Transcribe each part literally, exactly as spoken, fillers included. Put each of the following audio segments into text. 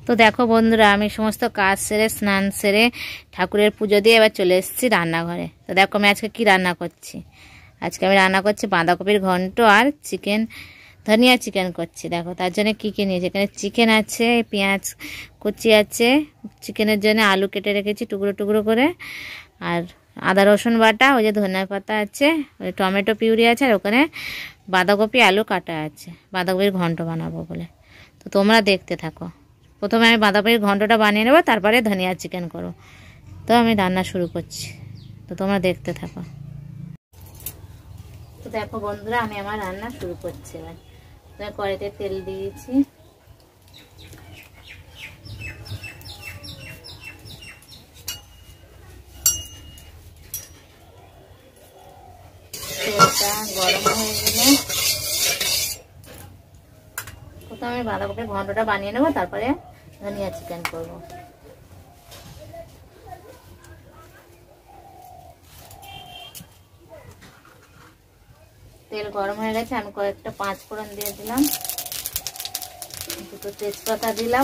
তো দেখো বন্ধুরা, আমি সমস্ত কাজ সেরে স্নান সেরে ঠাকুরের পুজো দিয়ে এবার চলে এসেছি রান্নাঘরে। তো দেখো আমি আজকে কি রান্না করছি। আজকে আমি রান্না করছি বাঁধাকপির ঘন্ট আর চিকেন, ধনিয়া চিকেন করছি। দেখো তার জন্য কী কী নিয়েছি। এখানে চিকেন আছে, পেঁয়াজ কুচি আছে, চিকেনের জন্য আলু কেটে রেখেছি টুকরো টুকরো করে, আর আদা রসুন বাটা, ওই যে ধনিয়া পাতা আছে, ওই টমেটো পিউরি আছে, আর ওখানে বাঁধাকপি আলু কাটা আছে, বাঁধাকপির ঘন্ট বানাবো বলে। তো তোমরা দেখতে থাকো। প্রথমে আমি বাঁধাকপির ঘন্টটা বানিয়ে নেবো, তারপরে ধনিয়া চিকেন করো। তো আমি রান্না শুরু করছি, তো তোমরা দেখতে থাকো। তো দেখো বন্ধুরা, আমি আমার রান্না শুরু করছি। এবার কড়াইতে তেল দিয়েছি, তেলটা গরম হয়ে গেলে প্রথমে আমি বাঁধাকপির ঘন্টটা বানিয়ে নেবো, তারপরে ধনিয়া চিকেন করবো। তেল গরম হয়ে গেছে, আমি কয়েকটা পাঁচ ফোড়ন দিয়ে দিলাম, দুটো তেজপাতা দিলাম,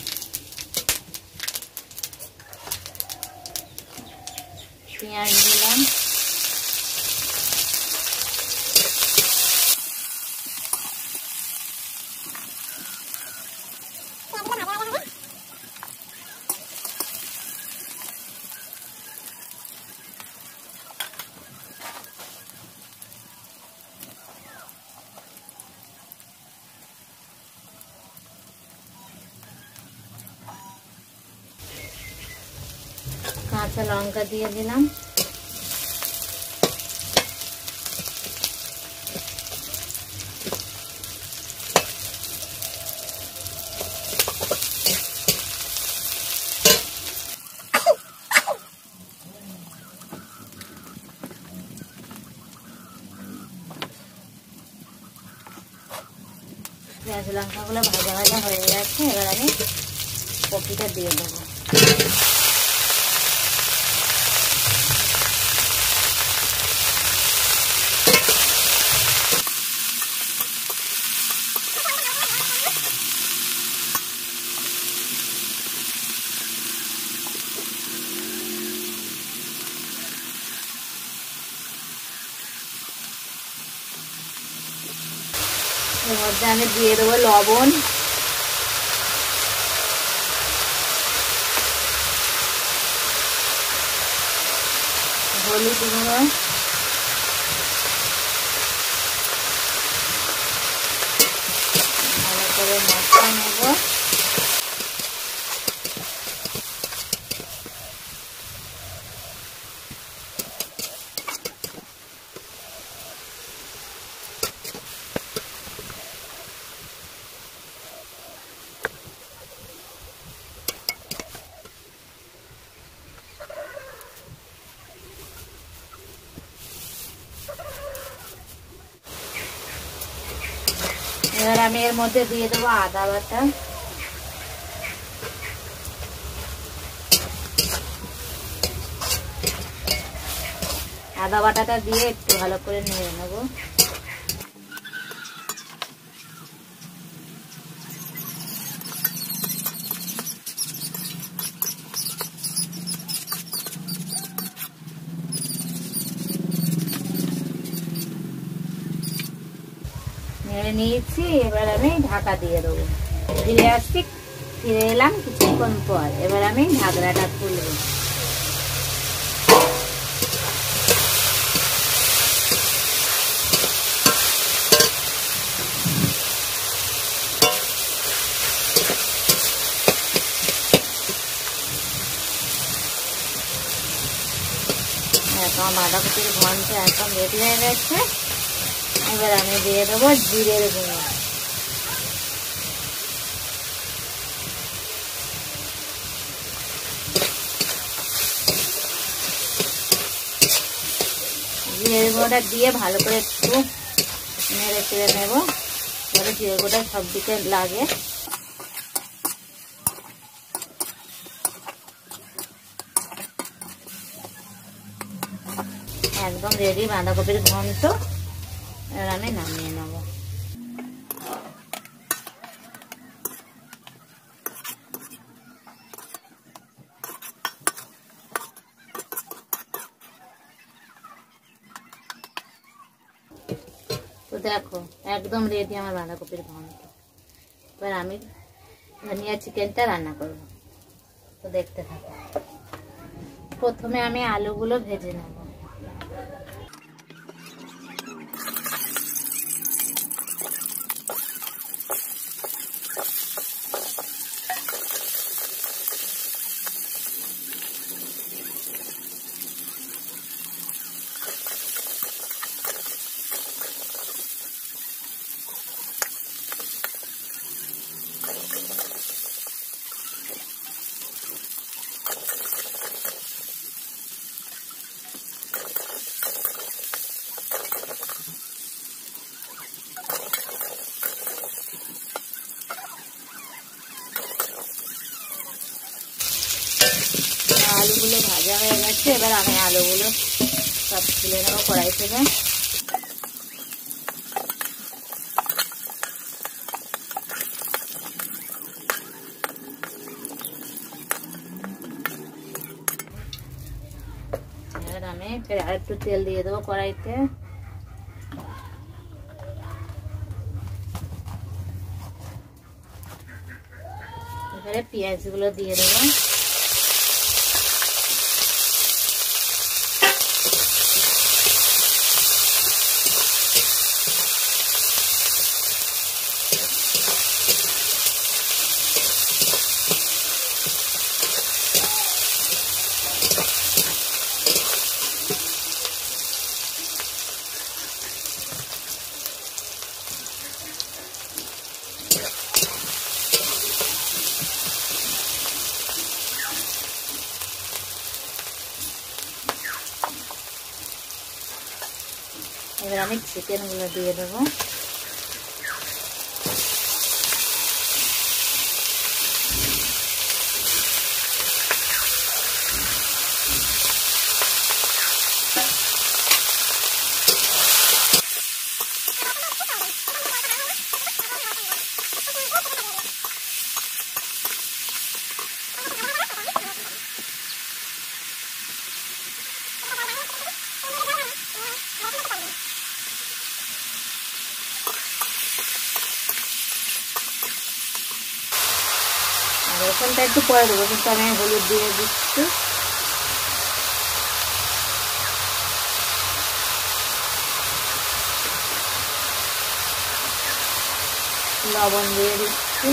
পেঁয়াজ দিলাম, কাঁচা লঙ্কা দিয়ে দিলাম, পেঁয়াজ লঙ্কাগুলো ভাজা ভাজা হয়ে গেছে। এবার আমি কপিটা দিয়ে দেবো। এর মধ্যে আমি দিয়ে দেবো লবণ, হলুদ গুঁড়ো, ভালো করে মশলা নেব। এবার আমি এর মধ্যে দিয়ে দেবো আদা বাটা, আদা বাটাটা দিয়ে একটু ভালো করে নেড়ে নেবো। নেড়ে নিয়েছি, এবার আমি ঢাকা দিয়ে দেবো। ফিরে আসছি, ফিরে এলাম কিছুক্ষণ পর। এবার আমি ঢাকনাটা খুলবো। এখন বাঁধাকপির ঘন্ট একদম রেডি হয়ে গেছে। এবার আমি দিয়ে দেবো জিরের গুঁড়ো, জিরের গুঁড়োটা দিয়ে ভালো করে একটু নেড়ে চেড়ে নেবো, যাতে জিরের গুঁড়োটা সব দিকে লাগে। একদম রেডি বাঁধাকপির ঘন্ট। এবার আমি নামিয়ে নেব। দেখো একদম রেডি আমার বাঁধাকপির ঘন্ট। এবার আমি ধনিয়া চিকেনটা রান্না করব, তো দেখতে থাকো। প্রথমে আমি আলুগুলো ভেজে নেব। আলুগুলো ভাজা হয়ে গেছে, এবার আমি আলুগুলো সব তুলে নেবো কড়াই থেকে। এবার আমি ফের আর একটু তেল দিয়ে দেবো কড়াইতে। এবারে পেঁয়াজগুলো দিয়ে দেবো। এবার আমি চিকেনগুলো দিয়ে দেবো। রসুনটা একটু পরে দেবো, কিন্তু আমি হলুদ দিয়ে দিচ্ছি। লবণ দিয়ে দিচ্ছি।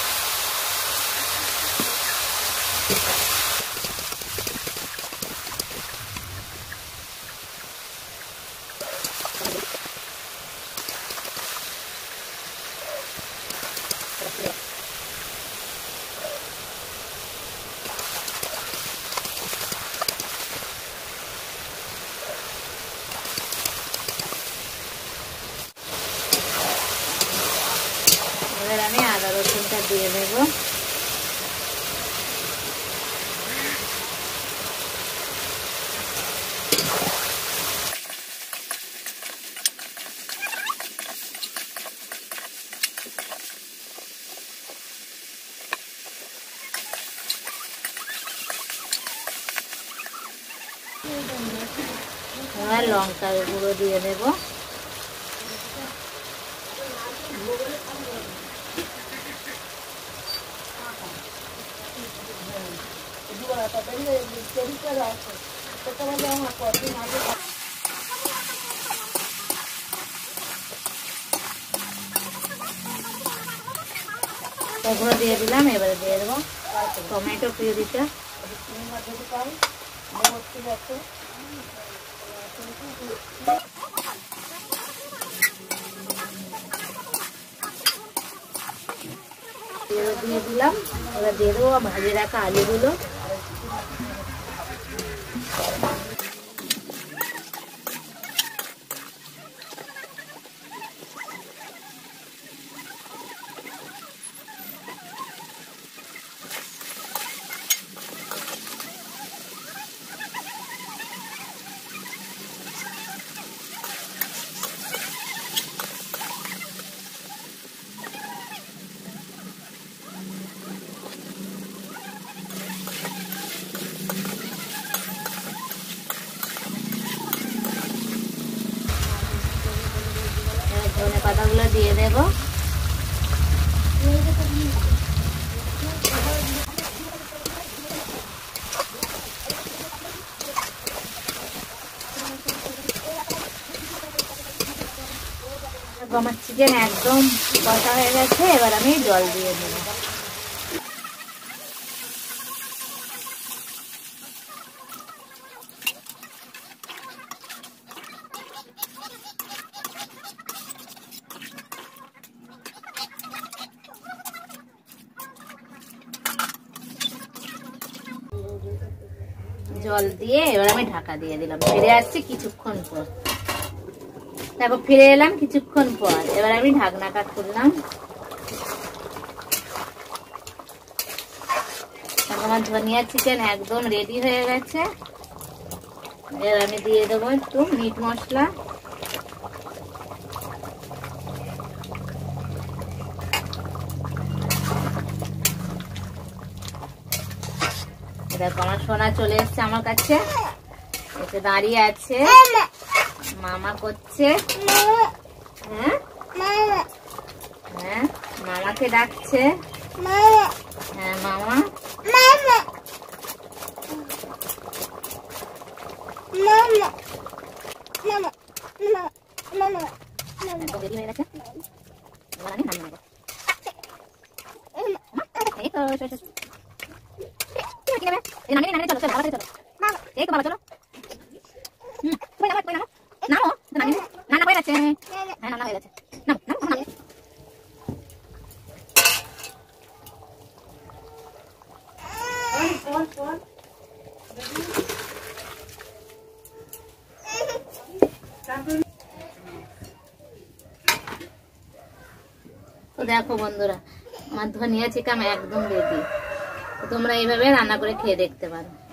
এবার আমি আদা রসুনটা দিয়ে দেবো। এবার লঙ্কার গুঁড়ো দিয়ে দেবো। ওগুলো দিয়ে দিলাম। এবারে দিয়ে দেবো টমেটো পিউরিটা। দিয়ে দিলাম। এবার দিয়ে দেবো ভাজে রাখা আলুগুলো। মশলাগুলো দিয়ে দেব। আমার চিকেন একদম কষা হয়ে গেছে, এবার আমি জল দিয়ে দেবো। জল দিয়ে এবার আমি ঢাকা দিয়ে দিলাম। ফিরে আসছি কিছুক্ষণ পর। তারপর ফিরে এলাম কিছুক্ষণ পর, এবার আমি ঢাকনাটা খুললাম। আমার ধনিয়া চিকেন একদম রেডি হয়ে গেছে। এবার আমি দিয়ে দেবো একটু মিট মশলা, দেখো আমার সোনা চলে এসছে আমার কাছে, এসে দাঁড়িয়ে আছে, মামা করছে। হ্যাঁ হ্যাঁ মামাকে ডাকছে। হ্যাঁ মামা রেডি হয়ে গেছে। তো দেখো বন্ধুরা, আমার ধনিয়া চিকেন একদম রেডি। তোমরা এইভাবে রান্না করে খেয়ে দেখতে পারো।